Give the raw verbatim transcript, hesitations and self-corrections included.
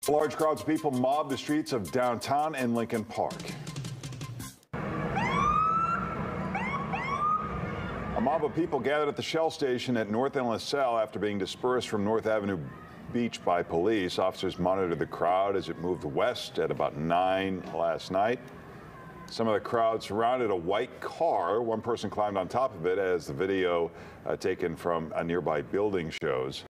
Large crowds of people mobbed the streets of downtown and Lincoln Park. A mob of people gathered at the Shell station at North and LaSalle after being dispersed from North Avenue Beach by police. Officers monitored the crowd as it moved west at about nine last night. Some of the crowd surrounded a white car. One person climbed on top of it, as the video uh, taken from a nearby building shows.